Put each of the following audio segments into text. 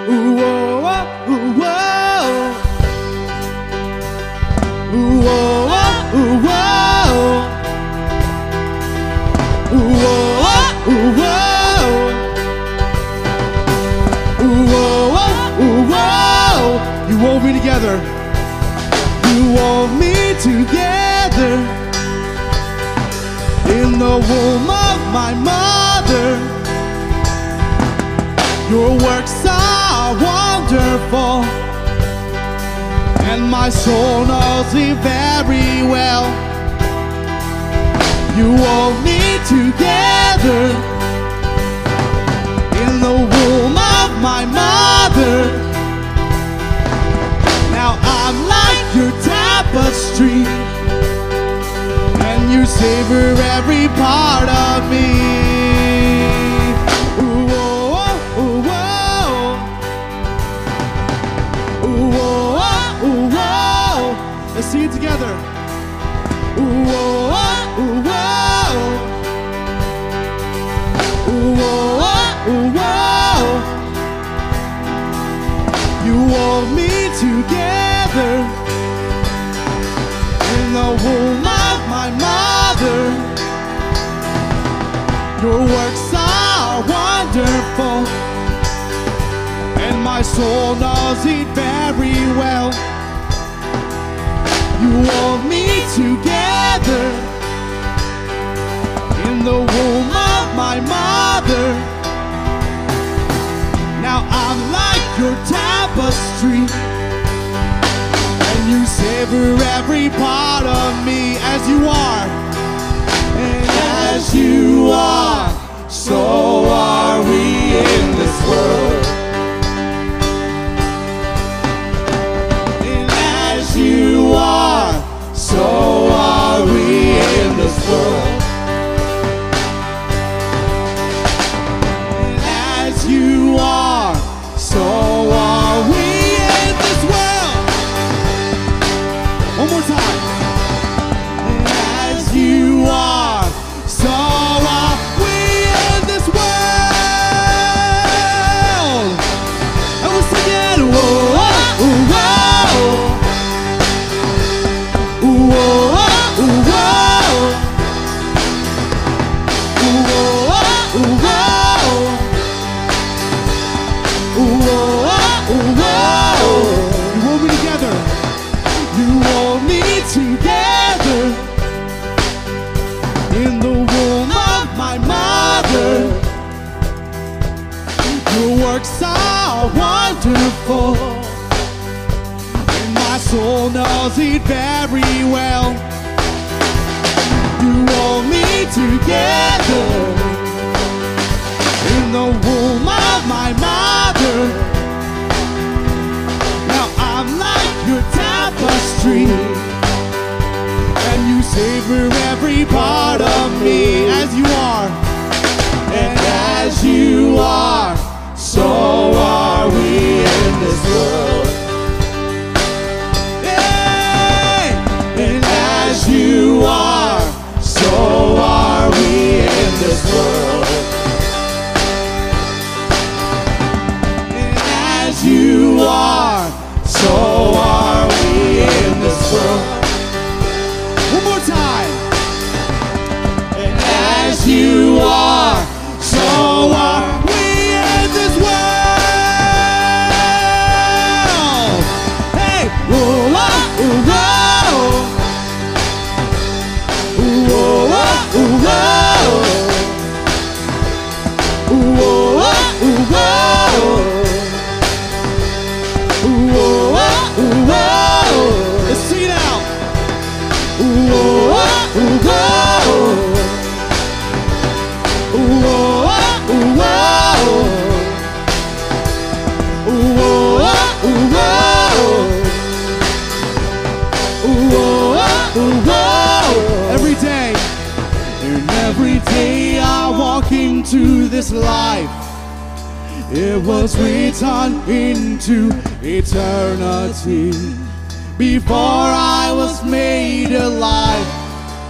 Ooh, oh, oh, ooh, oh. Ooh, oh, oh, ooh, oh. Ooh, oh, oh, ooh, oh. Ooh, oh, oh, ooh, oh. You wove me together. You wove me together in the womb of my mother. Your works are wonderful, and my soul knows it very well. You wove me together in the womb of my mother. Now I'm like your tapestry, and you savor every part of me. Ooh, oh, oh, ooh, oh. Ooh, oh, oh, ooh, oh. Let's sing it together. Ooh, oh, oh, ooh, oh. Ooh, oh, oh, ooh, oh. You wove me together in the womb of my mother. Your works are wonderful, and my soul knows it very well. You wove me together in the womb of my mother. Now I'm like your tapestry, and you savor every part of me as you are. And as you are, so are we in this world. And as you are, so are we in this world. And as you are, so are we in this world. One more time. And as you are, so are we in this world. And we'll sing it. Whoa, oh, ooh, oh. Ooh, oh, oh, ooh, oh. Ooh, oh, oh, ooh, oh. Ooh, oh, oh, ooh, oh. You wove me together. You wove me together in the womb of my mother. Your works are wonderful, and my soul knows it very well. You wove me together in the womb of my mother. Now I'm like your tapestry, and you savor every part of me as you are. And as you are, so are we in this world. Hey! And as you are, so are we in this world. You are, so are we in this world. One more time. And as you are, so are we in this world. Hey, whoa, whoa, ooh, whoa. Ooh, whoa, ooh, whoa. Ooh, whoa, ooh, whoa. Ooh, oh, oh, ooh, oh. Let's sing it out. Ooh, oh, oh, ooh, oh. Ooh, oh, oh, ooh, oh. Ooh, oh, oh, ooh, oh. Ooh, oh, oh, ooh, oh. Every day, and every day I walk into this life, it was written into eternity before I was made alive.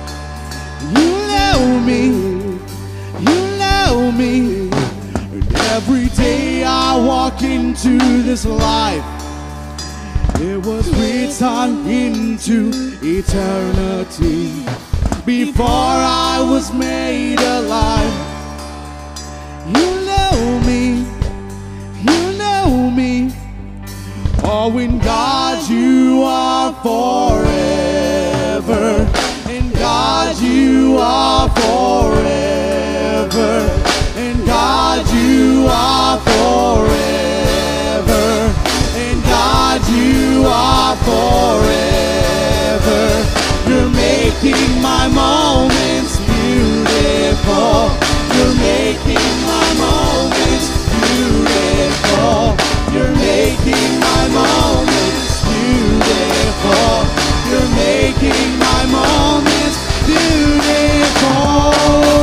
You know me, every day I walk into this life, it was written into eternity. Before I was made alive, you know me, you know me. Oh, in God you are forever. In God you are forever. In God you are forever. In God you are forever. You're making my moments beautiful. You're making my moments beautiful. You're making my moments beautiful. You're making my moments beautiful.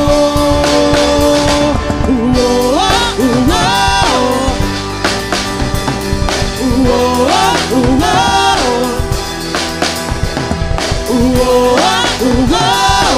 Ooh, oh, ooh, oh. Ooh, oh, ooh, oh. Ooh, oh, ooh, oh.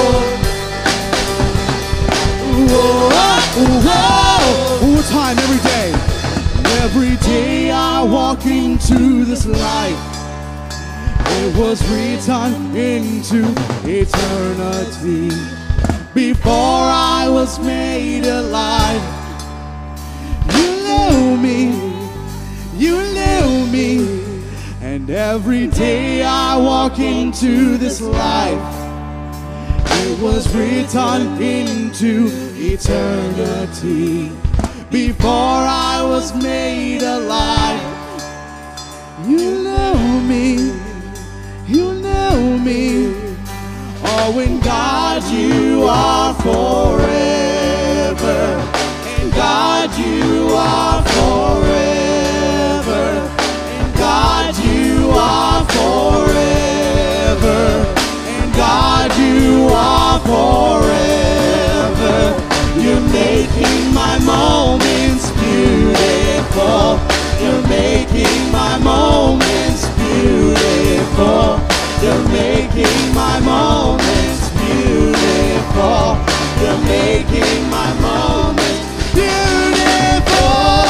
Ooh, oh, ooh, oh. One more time, every day. Every day I walk into this life, it was written into eternity. Before I was made alive, you knew me, you knew me. And every day I walk into this life, it was written into eternity. Before I was made alive, you know me, you know me. Oh, in God you are forever. In God you are forever. In God you are forever. In God you are forever. You're making my moments beautiful. You're making my moments beautiful. You're making my moments beautiful. You're making my moments beautiful.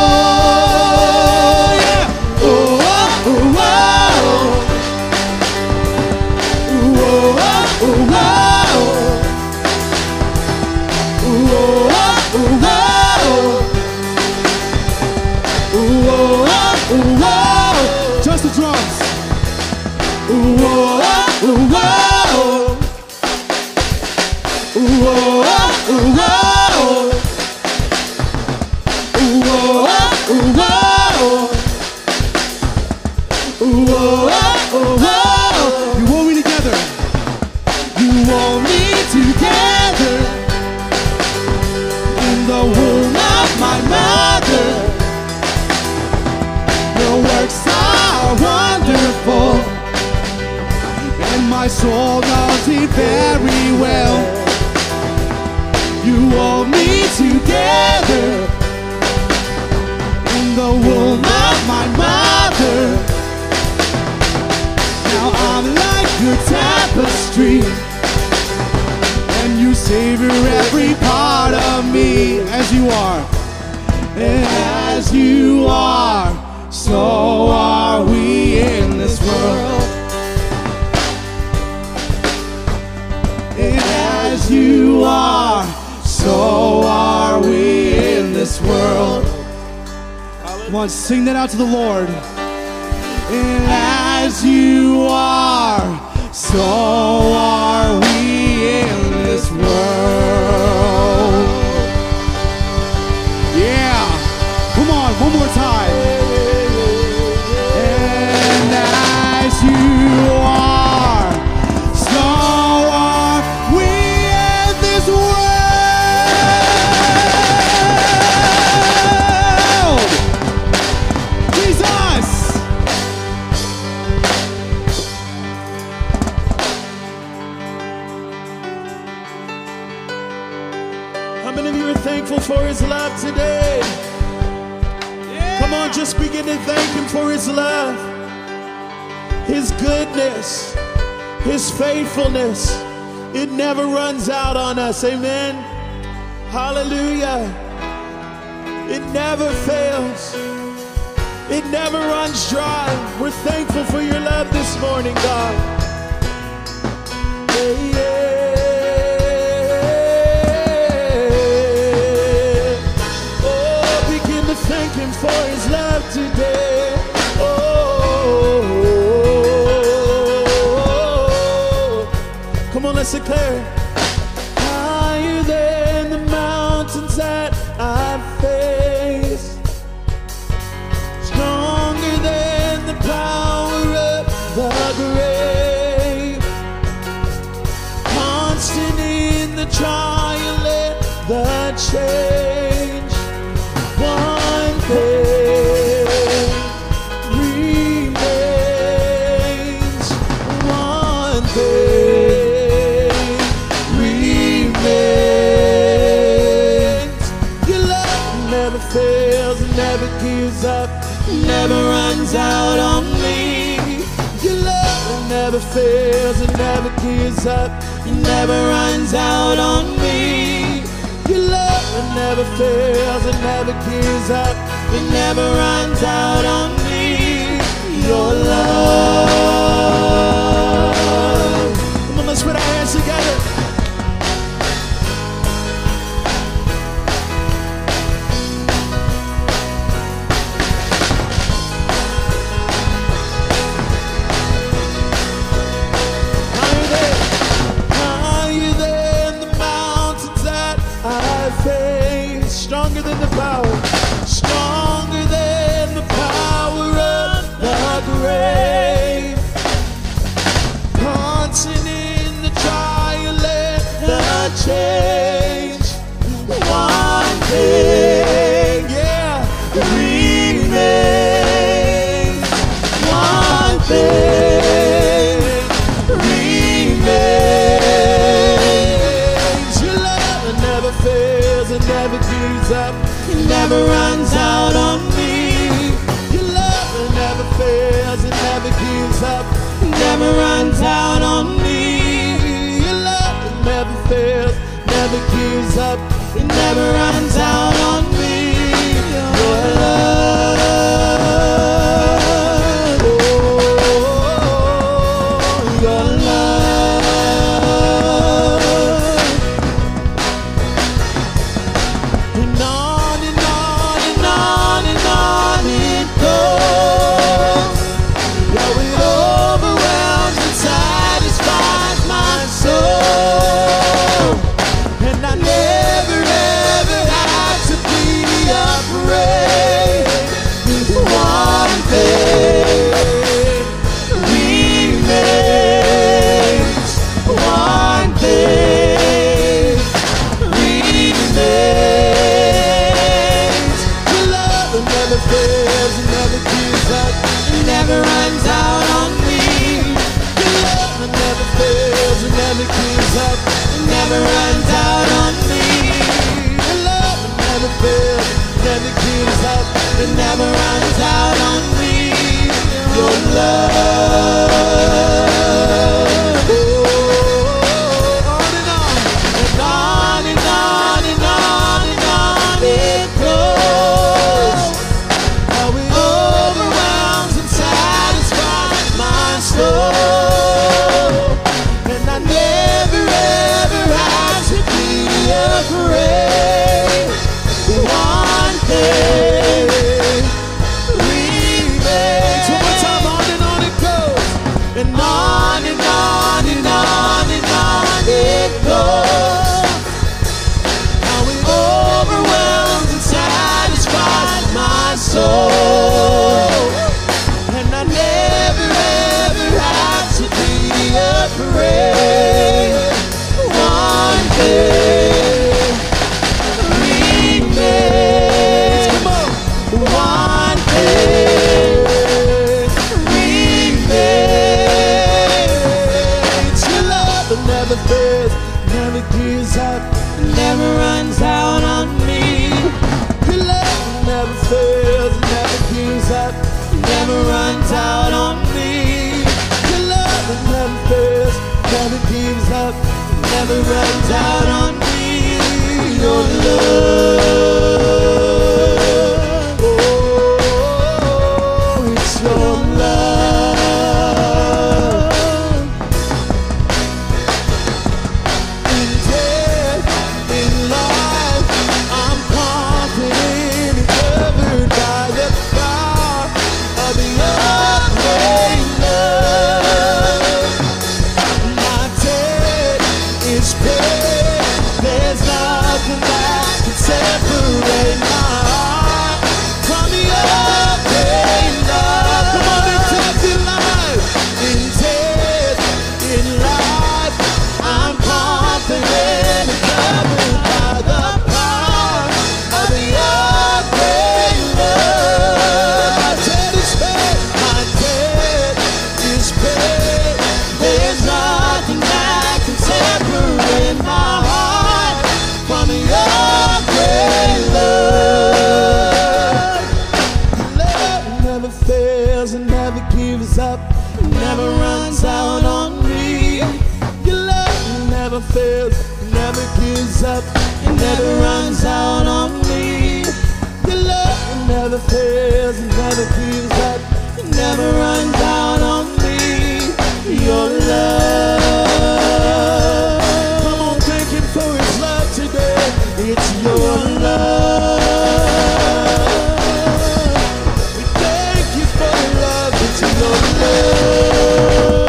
Yeah. Ooh, oh, ooh, oh. Ooh, oh, ooh, oh. Ooh, oh, ooh, oh. Ooh, oh, ooh, oh. Just the drums. Ooh, oh, ooh, oh. Ooh, oh, ooh, oh. Ooh, oh, ooh, oh. Ooh, oh, ooh, oh. You hold me together. You hold me together. In the womb of my mother, your works are wonderful, and my soul knows it very well. You hold me together in the womb of my mother. Now I'm like your tapestry, and you savor every part of me as you are. And as you are, so are we in this world. And as you are, so are we in this world. Come on, sing that out to the Lord. And as you are, so are we in this world. Yeah, come on, one more time. And as you are, so are we in this world. Jesus. How many of you are thankful for His love today? Yeah. Come on, just begin to thank Him for His love, His goodness, His faithfulness. It never runs out on us. Amen. Hallelujah. It never fails. It never runs dry. We're thankful for your love this morning, God. Yeah, yeah. Oh, begin to thank him for his love today. Oh, come on, let's declare. Higher than the mountains that I face, stronger than the power of the grave, constant in the trial and the change. One thing remains. One thing remains. Your love never fails and never gives up, never runs out on me. Your love never fails and never gives up, it never runs out on me. Your love never fails and never gives up, it never runs out on me. Your love. Come on, let's put our hands together. Stronger than the power, stronger than the power of the grave, constant in the trial and the change. One thing, yeah, remains. One thing remains. Your love never fails and never gives up, it never runs out on me. Your love never fails, it never gives up, it never runs out on me. Your love never fails, never gives up, it never runs out on me. Your love, oh, your love. And on and on and on and on it goes. Yeah, it overwhelms and satisfies my soul. And I never ever had to be afraid. One thing remains. One thing remains. Your love never fails, it never gives up, it never runs out on me. Your love never fails, it never gives up, it never runs out on me. Your love never fails, never gives up, it never runs out on me. Your love. Oh, on and on and on and on and on and on it goes. How it overwhelms and satisfies my soul. And I never ever had to be afraid. One thing remains. One more time, on and on it goes. And on and on and on and on it goes. How it overwhelms and satisfies my soul. And I never ever had to be afraid. One thing remains. Come on. One thing remains. Your love never fails, never gives up, never runs out on me. Your love never fails, never gives up, never runs out on me. Your love never fails, never gives up, never runs out on me. Your love. never fails, it never gives up, it never runs out on me. Your love never fails, it never gives up, it never runs out on me. Your love never fails, it never gives up, it never runs out on me. Your love. Come on, thank Him for His love today. It's your love. We thank You for Your love. It's your love.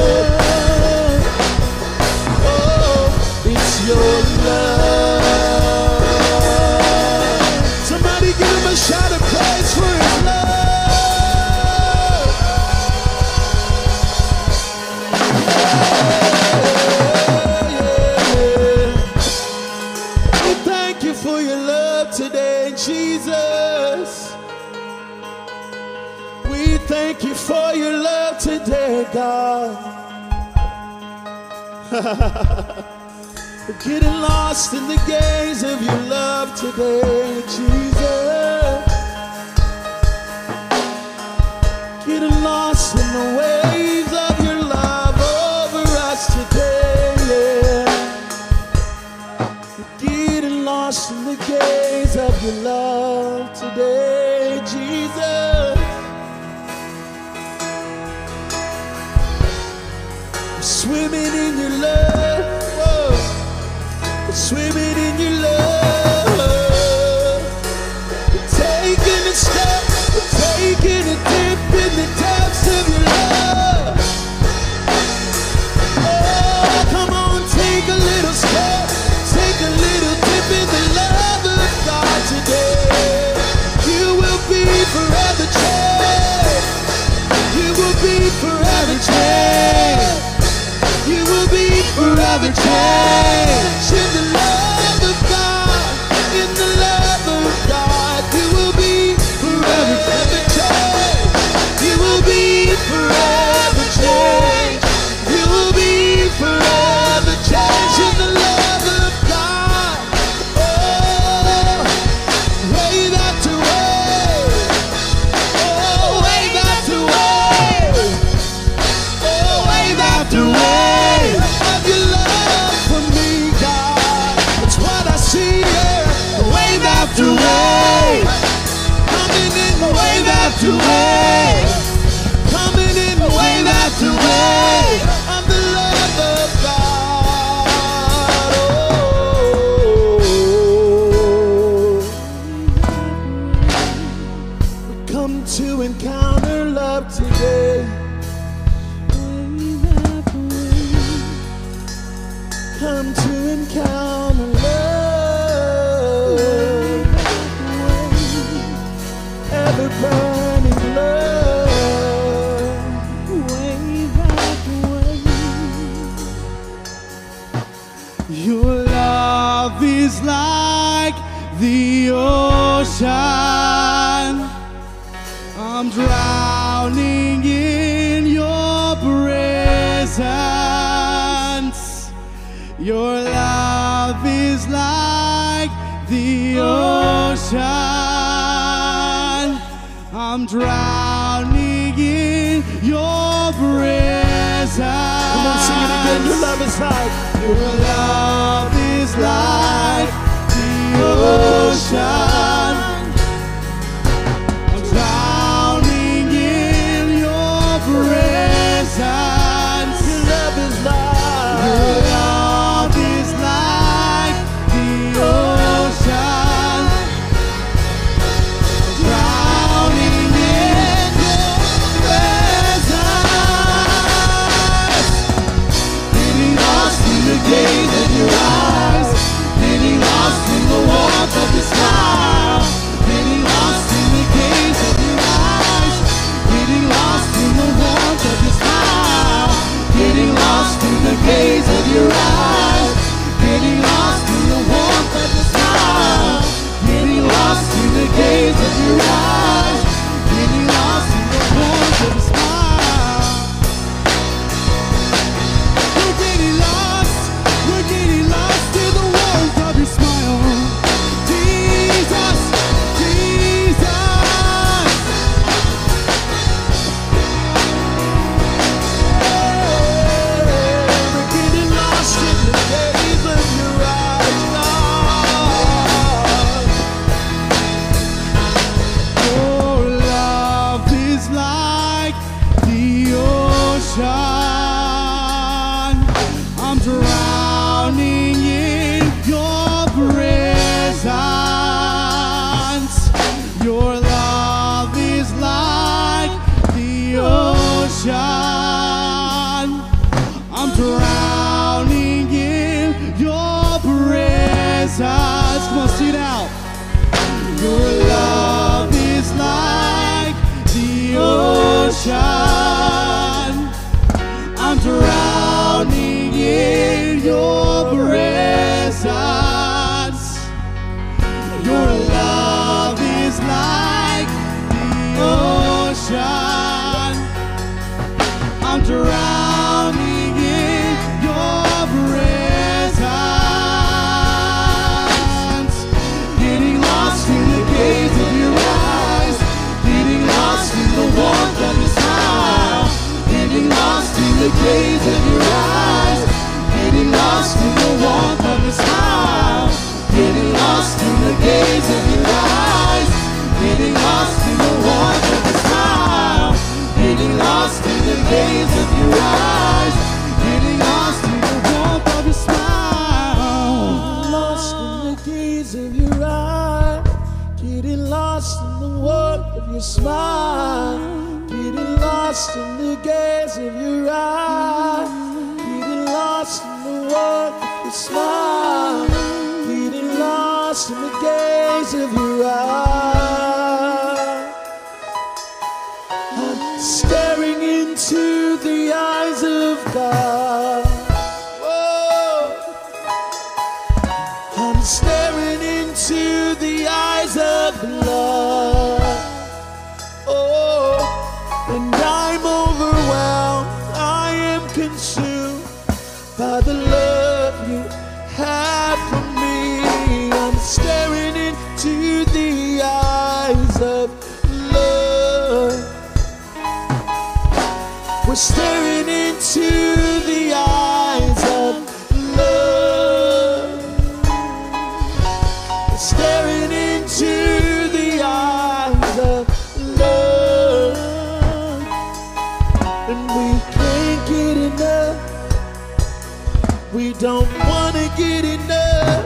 Oh, it's your love. Somebody give Him a shout of praise for His love. We thank You for Your love today, Jesus. We thank You for Your love today, God. We're getting lost in the gaze of Your love today, Jesus. Getting lost in the waves of Your love over us today, yeah. We're getting lost in the gaze of Your love today, Jesus. We're swimming in Your love, whoa. We're swimming in Your love. We're taking a step, we're taking a dip in the depths of Your love. Oh, come on, take a little step, take a little dip in the love of God today. You will be forever changed. You will be forever changed. You will be forever changed in the love of God. In the love of God, you will be forever changed. You will be forever changed. You will be forever changed in the love of God. Oh, wave after wave. Oh, wave after wave. Oh, wave after wave of Your love for me, God. It's what I see here. Wave after wave. Coming in wave after wave. Coming in wave after wave of the love of God. Oh, we come to encounter love today. Come to encounter love, ever burning love, wave after wave. Your love is like the ocean. I'm drowning in Your presence. Your love is like the ocean. I'm drowning in Your presence. Come on, sing it again. Your love is like. Your love is like the ocean. I'm drowning in Your presence. Your love is like. Your love is like the ocean. I'm drowning in Your presence. Getting lost in the gaze of Your eyes. Getting lost in the warmth of Your smile. ocean. I'm drowning in your presence. Your love is like the ocean. I'm drowning in your presence. Getting lost in the gaze of your eyes. Getting lost in the warmth of your smile. Getting lost in the gaze of your eyes. Getting lost in the warmth of your smile. Getting lost in the gaze of your eyes. Getting lost in the warmth of your smile. Getting lost in the gaze of your eyes. Getting lost in the warmth of your smile. Lost in the gaze of your eyes. Getting lost in the warmth of your smile. Getting lost in the gaze of your eyes. Getting lost in the warmth of your smile. Getting lost in the gaze of your eyes. I'm staring into the eyes of God. Whoa. I'm staring into the eyes of love. Oh, and I'm overwhelmed. I am consumed by the love you have for me. I'm staring into the eyes of love. We're staring into the eyes of love. We're staring into the eyes of love. And we can't get enough. We don't want to get enough.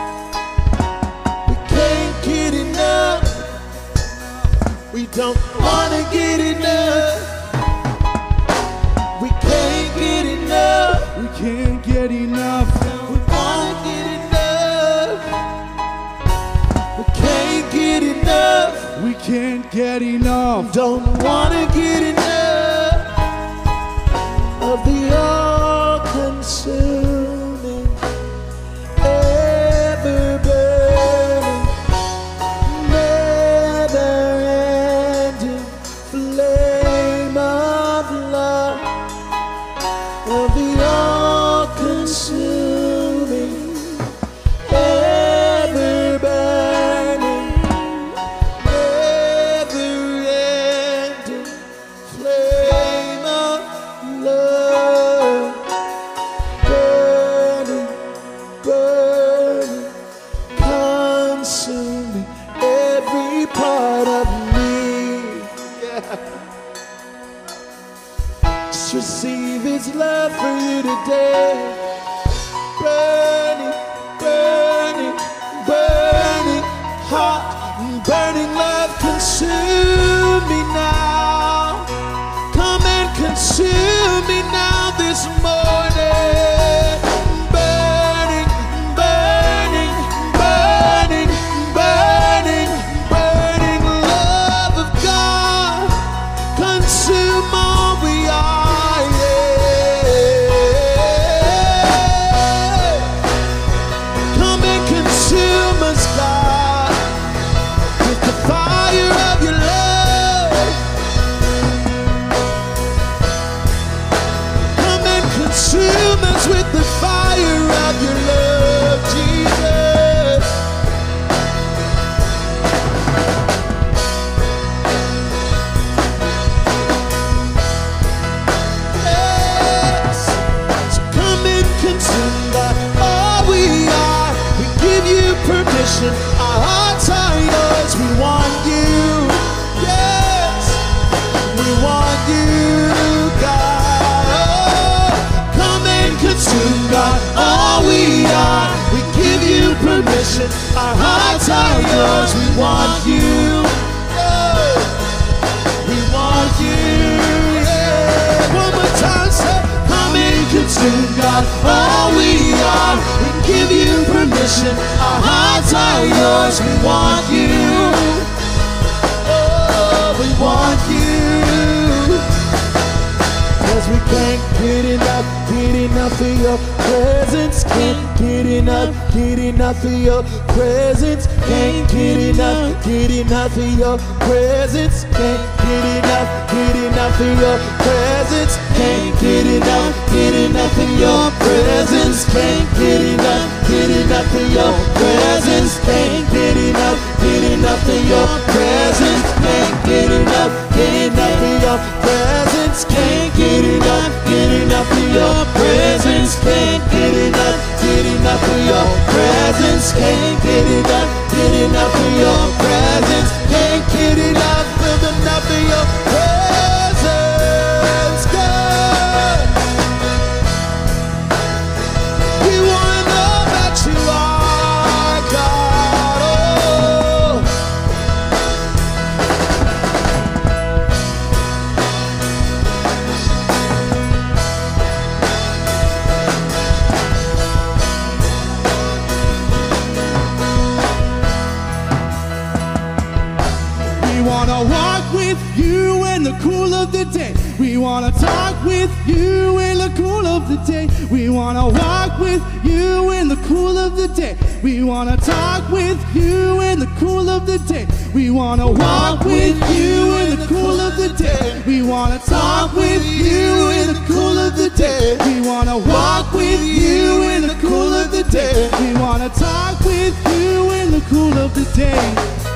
We can't get enough. We don't want to get enough. We can't get enough. We can't get enough. We want to get enough. We can't get enough. We can't get enough. Don't want to get enough of the all-consuming, ever-burning, never-ending flame of love, of the all-consuming, ever-burning, never-ending flame of love, burning, burning, consuming every part of me. Yeah. Just receive His love for you today. Burning, burning, burning, hot, burning love, consume me now. Come and consume me now this morning. Burning, burning, burning, burning, burning love of God. Consume all we are. Yeah. Come and consume us, God, with the fire of your love. Come and consume us with the fire of your love, Jesus. Yes. So come and consume God, all we are. We give you permission. Our hearts are yours. We want you. Yes. We want you, God. Oh, come and consume God, all we are. We give you permission. Our hearts are yours. We want you. Oh, we want you. Yeah. One more time, say, come and consume God, all we are. We give you permission. Our hearts are yours. We want you. Oh, we want you. your presence. Can't get enough of your presence. Can't get enough of your presence. Can't get enough of your presence. Can't get enough of your presence. Can't get enough of your presence. Can't get enough of your presence. Can't get enough of your presence. Can't get enough of your presence. Can't get enough of your presence. Can't get enough of your presence. Can't get enough of your presence, God. We wanna know that you are God. Oh. We wanna walk with you in the cool of the day. We wanna talk with you in the cool of the day. We wanna walk with you in the cool of the day. We wanna talk with you in the cool of the day. We wanna walk with you in the cool of the day. We wanna talk with you in the cool of the day. We wanna walk with you in the cool of the day. We wanna talk with you in the cool of the day.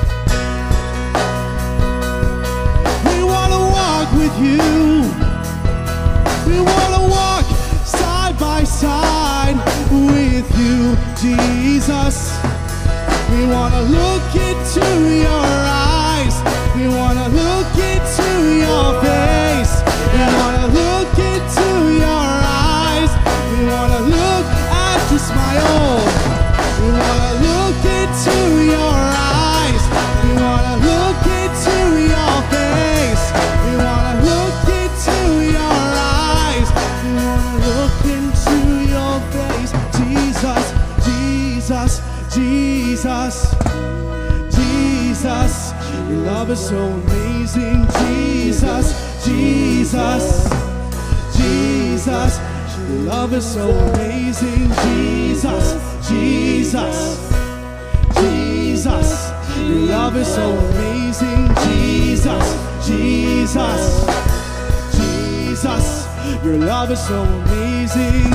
With you, we wanna walk side by side with you, Jesus. We wanna look into your eyes. We wanna look into your face. We wanna look into your eyes. We wanna look at your smile. We wanna look into your eyes. We wanna look into your face. We wanna look into your eyes. We wanna look into your face. Jesus, Jesus, Jesus, Jesus. Your love is so amazing. Jesus, Jesus, Jesus. Your love is so amazing. Jesus, Jesus, Jesus. Your love is so amazing. Jesus, Jesus, Jesus. Your love is so amazing.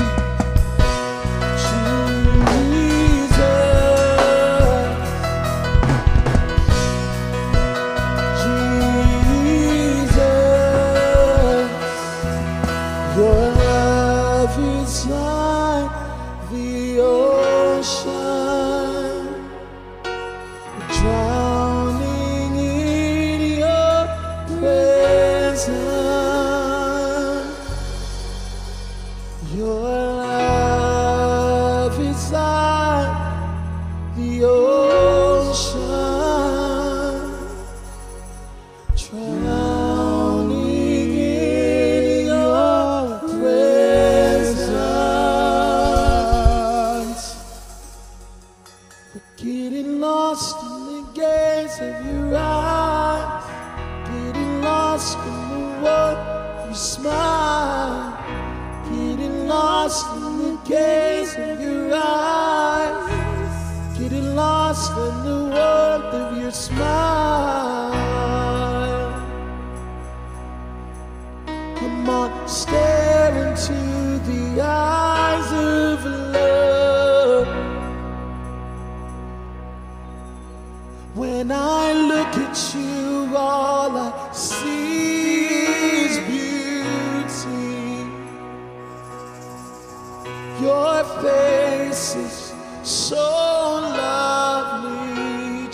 When I look at you, all I see is beauty. Your face is so lovely,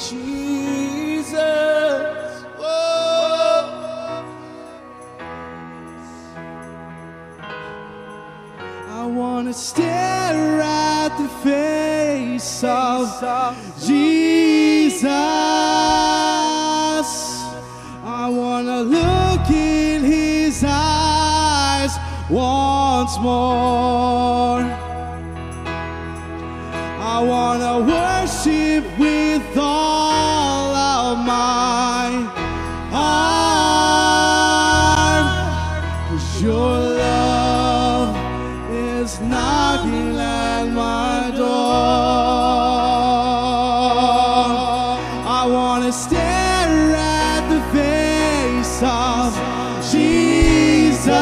Jesus. Whoa. I wanna stare at the face of Jesus. I wanna look in his eyes once more. I wanna worship with all of my heart, 'cause your love is not Jesus.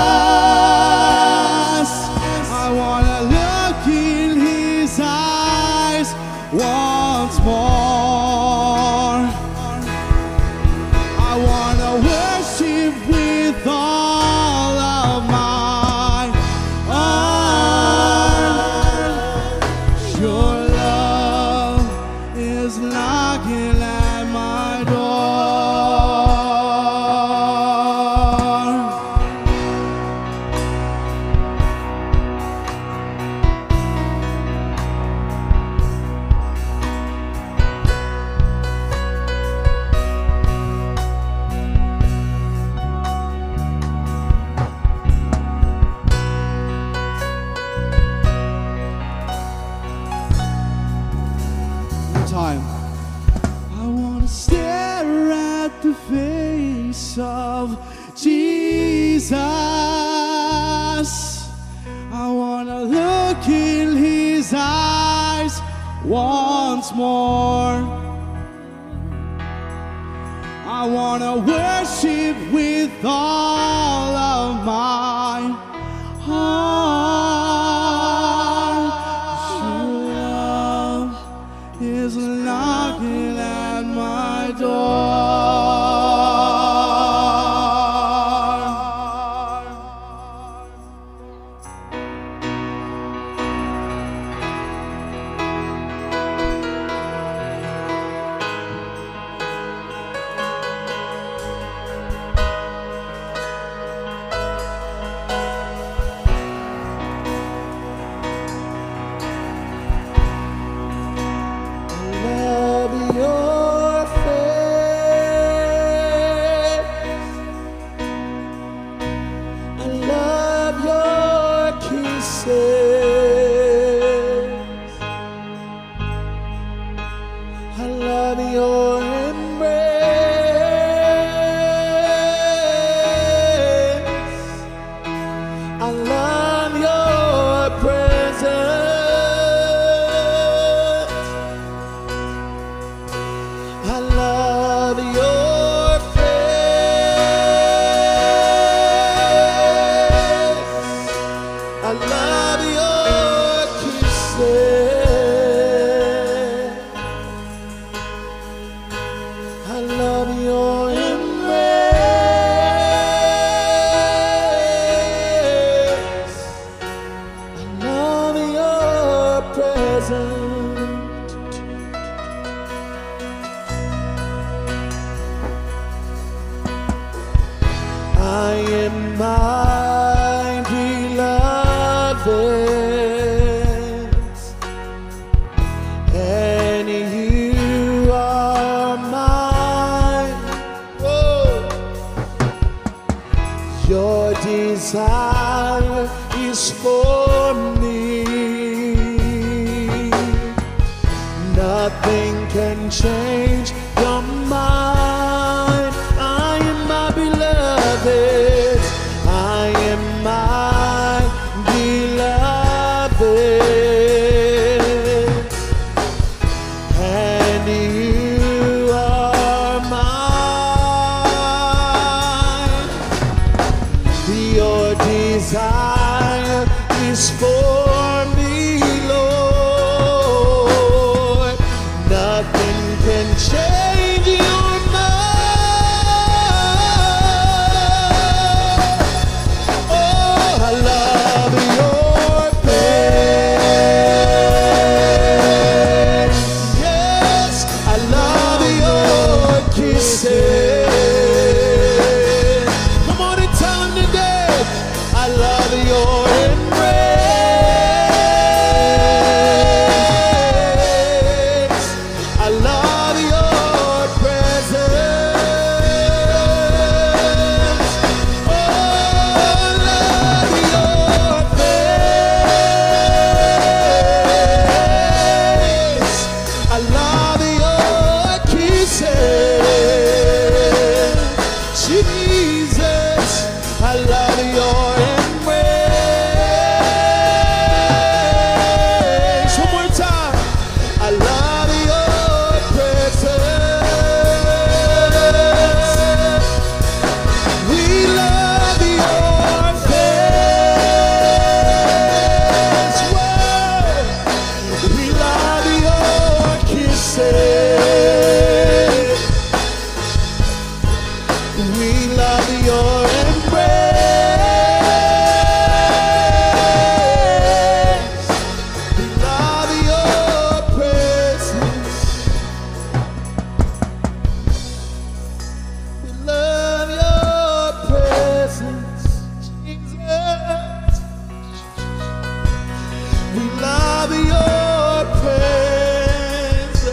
I wanna look in his eyes once more. I wanna worship with all of my heart. Your love is knocking at my door. Time. I wanna stare at the face of Jesus. I wanna look in his eyes once more. I wanna worship with all of my heart. Your love is knocking at my door. Love your face. I love your kisses. I love your embrace. I love your presence. I love your face. I love your kisses. I love your embrace. I love your presence. I am my beloved's, and you are mine. Whoa. Your desire is for me. Nothing can change your mind. I am my beloved. I am my beloved, and you are mine. Your desire is for me, Lord. Nothing can change your mind. Oh, I love your face. Yes, I love your kisses. Come on and tell him today. I love your embrace. love your embrace. We love your presence. We love your presence, Jesus. We love your presence.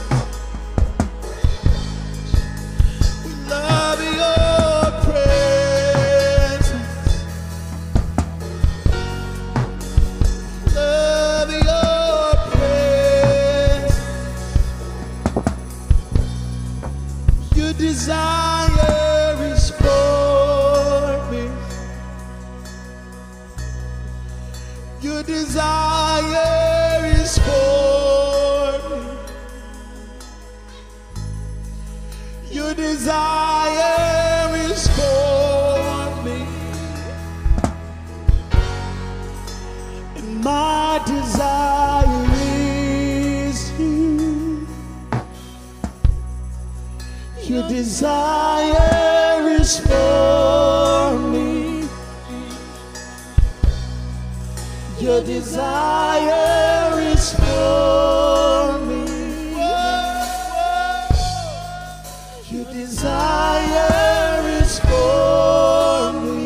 We love your presence. Love your presence. Your desire is for me. Your desire is for me. Your desire is for me. And my desire is you. Your desire is for me. Your desire is for me. Your desire is for me.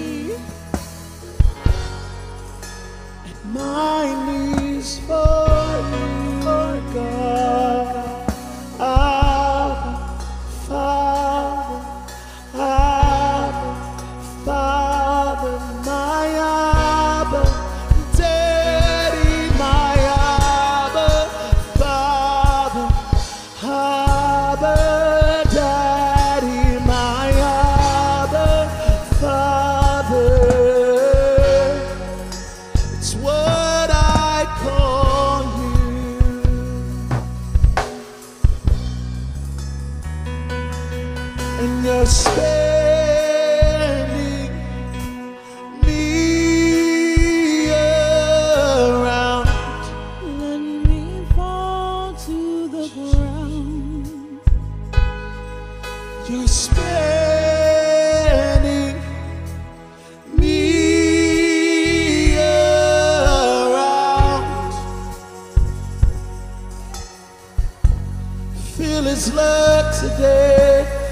And mine is for you, Lord God. Abba, Father, Abba, Father, my Abba. Daddy, my Abba, Father, Abba, Daddy, my Abba, Father. It's what I call you. And you're spinning me around. Let me fall to the ground. You're spinning me around. Feel his love today.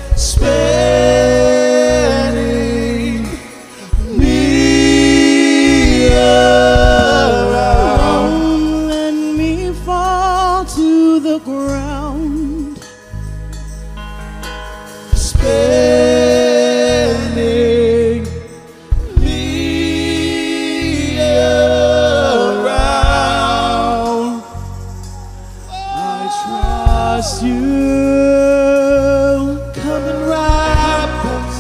Spinning me around. Let me fall to the ground. Spinning me around. I trust you. Come and wrap us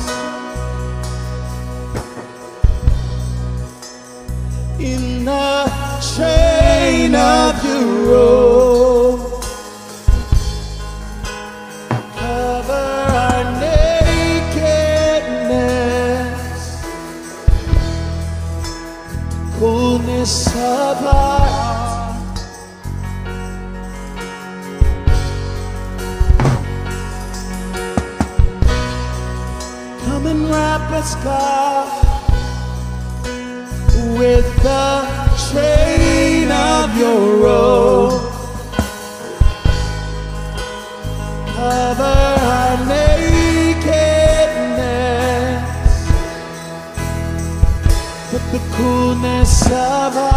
in the chain of your robe. Cover our nakedness, coolness of heart. Come and wrap us, God, with the train of your robe. Cover our nakedness with the coolness of our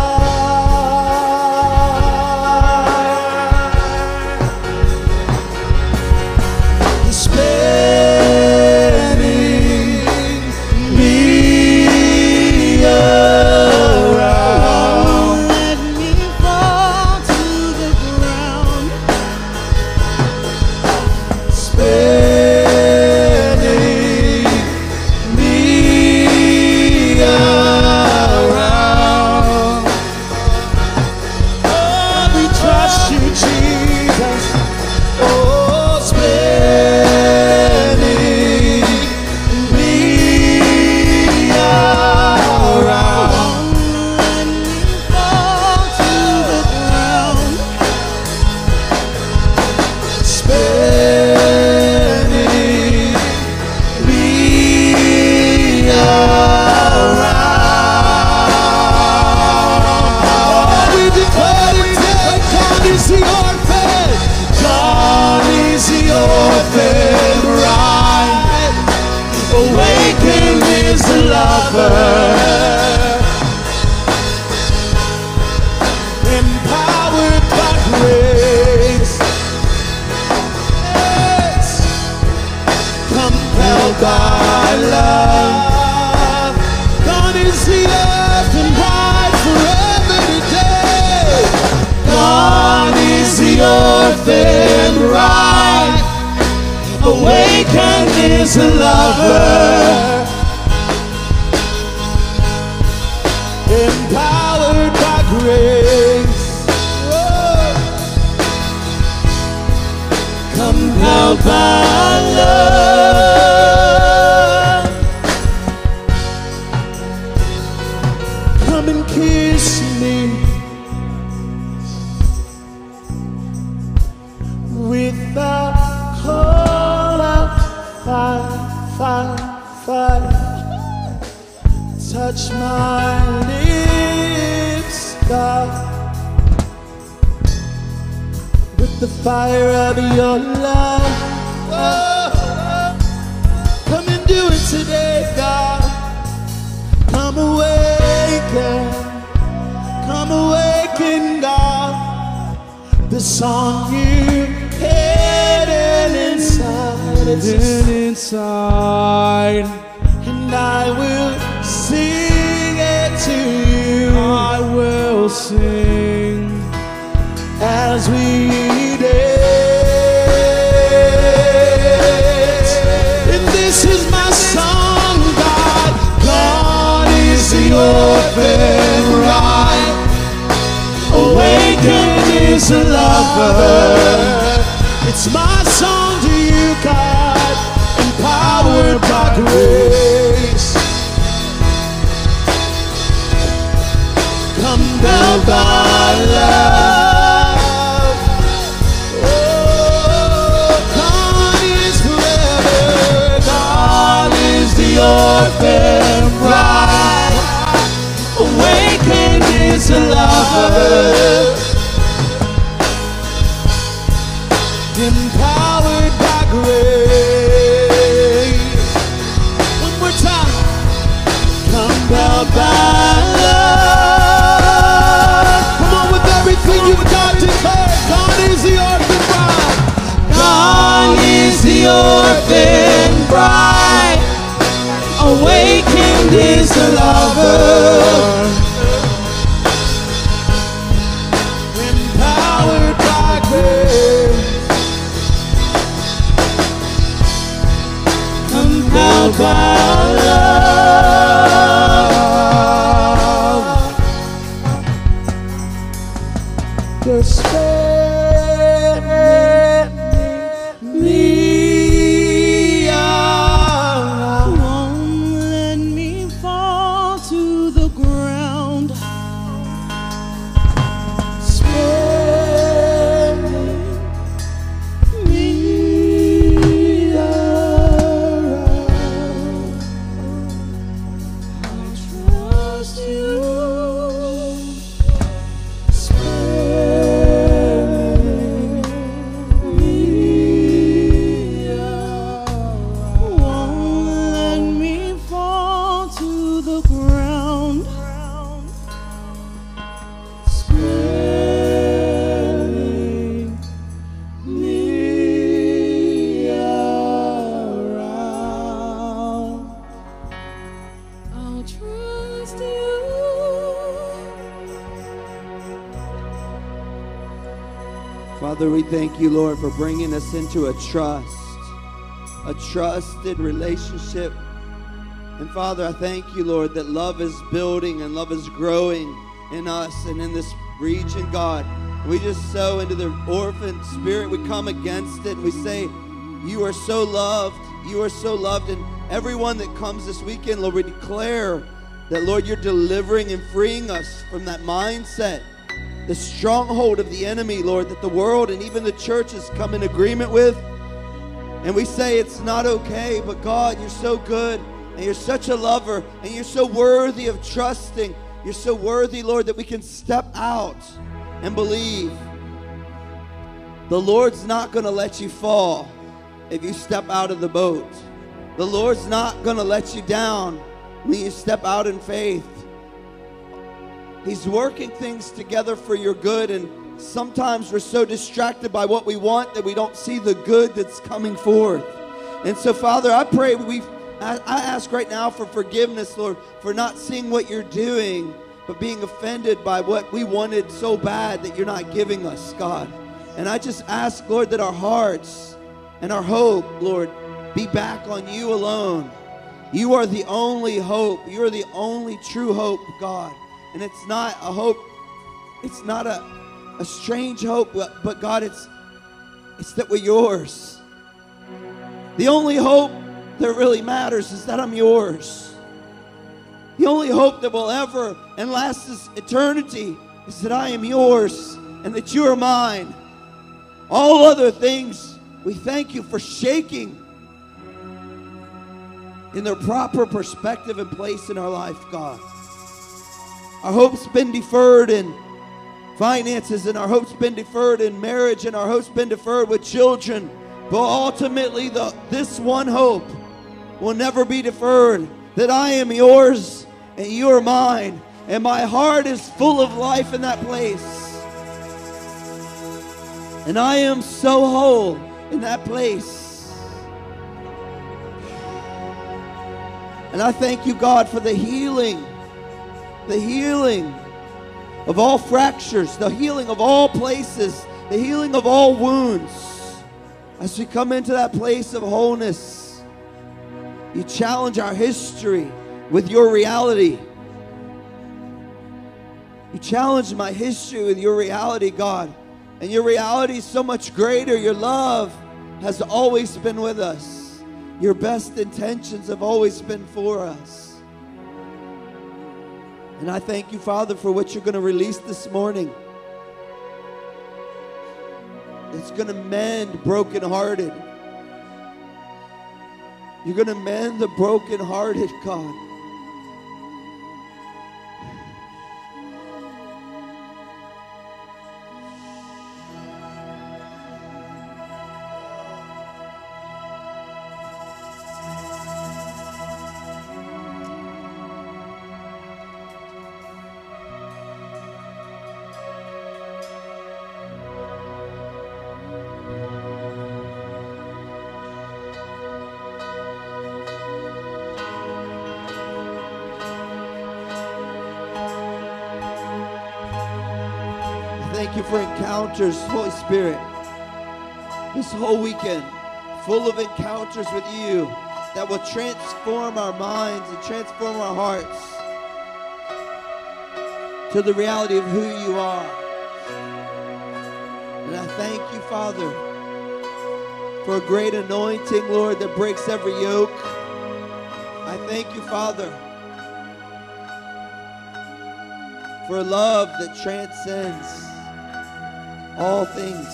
spinning me around. Let me fall to the ground. Spinning me around. is a lover. Empowered by grace, yes. Compelled by love. God is the earth and bride forever today. God is the earth and bride. Awakened is a lover. Empowered by grace, whoa. Compelled by love. Come and kiss me with the coal of fire, fire, fire. Touch my lips, God, with the fire of your love. Whoa. Come and do it today, God. Come awaken, God. The song you hidden inside, and I will sing it to you. I will sing as we dance. And this is my song, God. God is the orphan bride. Awakened is a lover. It's my song to you, God. Empowered by grace, compelled by love. Oh, God is forever. God is the orphan bride. Awakened is a lover. Empowered by grace. One more time. Compelled by love. Come on, with everything you've got, declare God is the orphan bride. God is the orphan bride. Awakened is the lover. Empowered by grace. Compelled by love. Just spare me out. Won't let me fall to the ground. Spare me around. I trust you. Won't let me fall to the ground. Spare me around. I'll trust you. Father, we thank you, Lord, for bringing us into a trusted relationship. And Father, I thank you, Lord, that love is building and love is growing in us and in this region, God. We just sow into the orphan spirit. We come against it. We say, you are so loved. You are so loved. And everyone that comes this weekend, Lord, we declare that, Lord, you're delivering and freeing us from that mindset, the stronghold of the enemy, Lord, that the world and even the church has come in agreement with. And we say it's not okay, but God, you're so good, and you're such a lover, and you're so worthy of trusting. You're so worthy, Lord, that we can step out and believe. The Lord's not going to let you fall if you step out of the boat. The Lord's not going to let you down when you step out in faith, He's working things together for your good. And sometimes we're so distracted by what we want that we don't see the good that's coming forth. And so, Father, I pray I ask right now for forgiveness, Lord, for not seeing what you're doing, but being offended by what we wanted so bad that you're not giving us, God. And I just ask, Lord, that our hearts and our hope, Lord, be back on you alone. You are the only hope. You are the only true hope, God. And it's not a hope, it's not a strange hope, but God, it's that we're yours. The only hope that really matters is that I'm yours. The only hope that will ever and last this eternity is that I am yours and that you are mine. All other things, we thank you for shaking in their proper perspective and place in our life, God. Our hope's been deferred in finances, and our hope's been deferred in marriage, and our hope's been deferred with children. But ultimately, this one hope will never be deferred, that I am yours and you are mine. And my heart is full of life in that place. And I am so whole in that place. And I thank you, God, for the healing of all fractures, the healing of all places, the healing of all wounds. As we come into that place of wholeness, you challenge our history with your reality. You challenge my history with your reality, God. And your reality is so much greater. Your love has always been with us. Your best intentions have always been for us. And I thank you, Father, for what you're going to release this morning. It's going to mend brokenhearted. You're going to mend the brokenhearted, God. Thank you for encounters, Holy Spirit. This whole weekend, full of encounters with you that will transform our minds and transform our hearts to the reality of who you are. And I thank you, Father, for a great anointing, Lord, that breaks every yoke. I thank you, Father, for a love that transcends all things.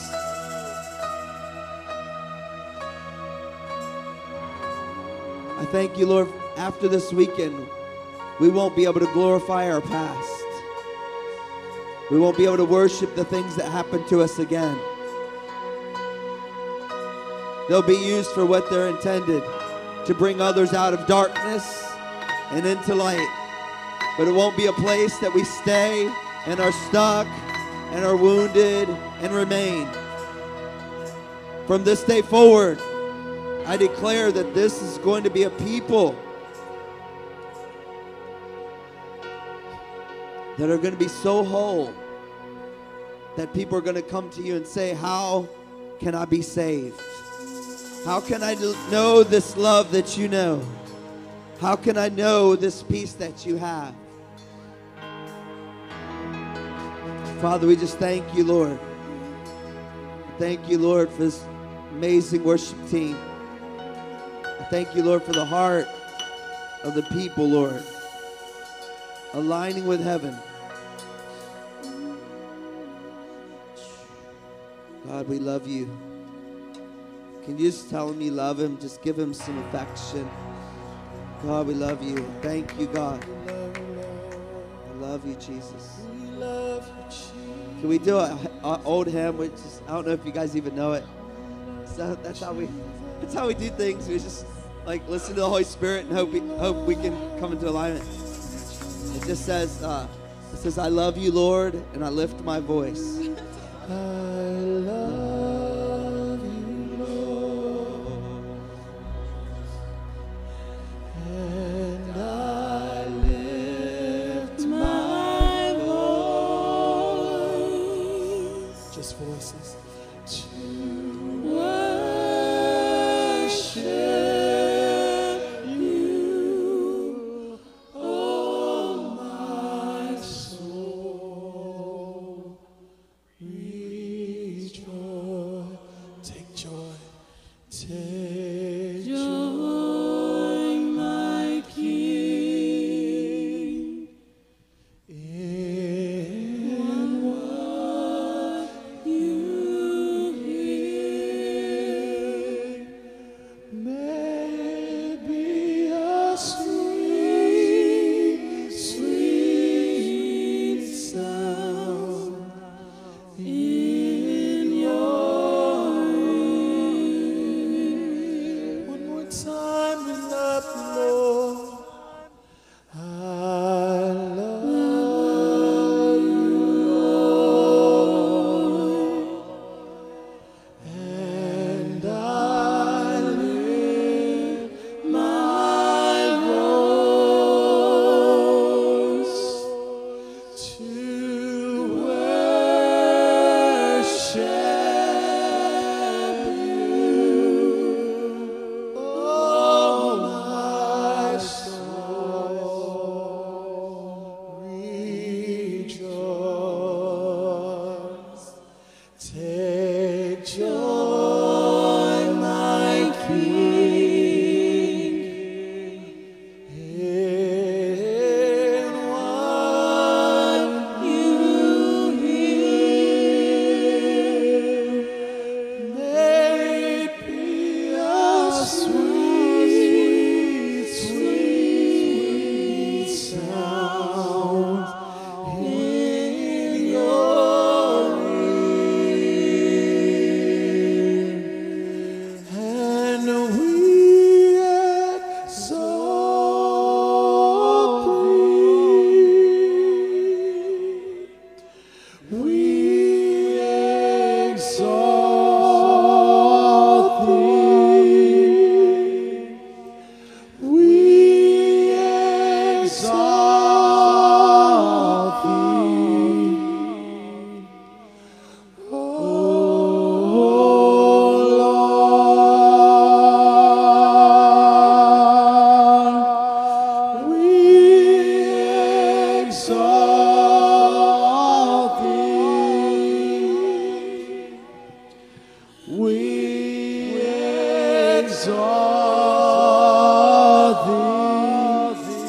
I thank you, Lord, after this weekend, we won't be able to glorify our past. We won't be able to worship the things that happened to us again. They'll be used for what they're intended, to bring others out of darkness and into light. But it won't be a place that we stay and are stuck and are wounded and remain. From this day forward, I declare that this is going to be a people that are going to be so whole that people are going to come to you and say, how can I be saved? How can I know this love that you know? How can I know this peace that you have? Father, we just thank you, Lord. Thank you, Lord, for this amazing worship team. I thank you, Lord, for the heart of the people, Lord, aligning with heaven. God, we love you. Can you just tell him you love him? Just give him some affection. God, we love you. Thank you, God. I love you, Jesus. Can we do an old hymn? Which is, I don't know if you guys even know it. So that's how we do things. We just like listen to the Holy Spirit and hope we can come into alignment. It just says, I love you, Lord, and I lift my voice. I love you, Lord, and I lift my voice. Just voices. To worship you, oh my soul. Rejoice. Take joy. Take joy, my King, in what you hear. May it be a sweet, sweet sound in your ear. One more time, we love you, Lord. I love you, Lord, and I lift my voice to worship you, oh my soul. Rejoice. Take joy, my King, in what you hear. May it be a sweet, sweet sound in your ear, and we exalt thee. We exalt thee. We exalt thee. Oh Lord, we exalt thee. We exalt thee.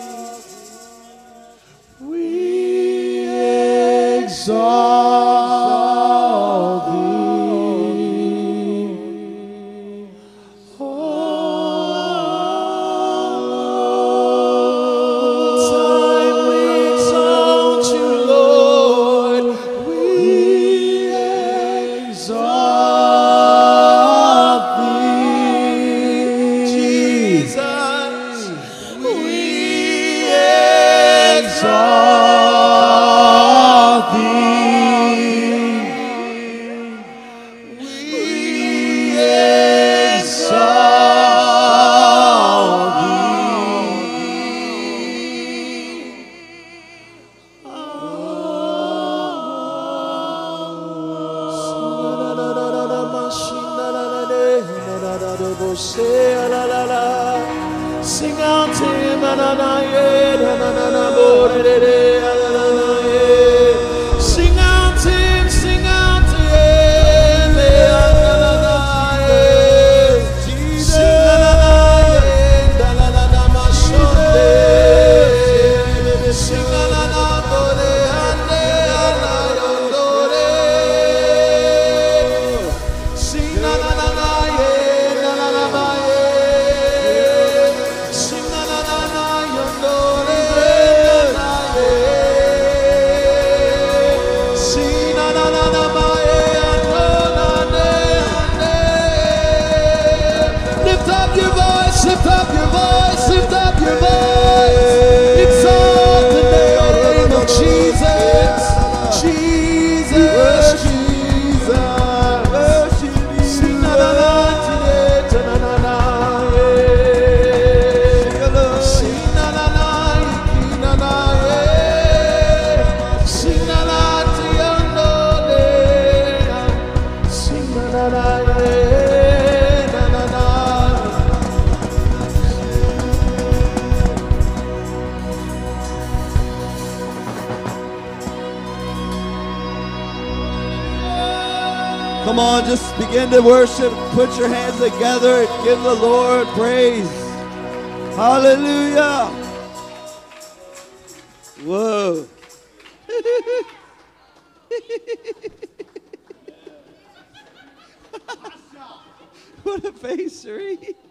We exalt thee. Oh Lord, time we exalt you, Lord. We exalt thee, Jesus. We exalt thee. We exalt thee. Sing out to him, sing out to him, sing out to him, sing Come on, just begin to worship. Put your hands together and give the Lord praise. Hallelujah. Whoa. What a face, Sheree.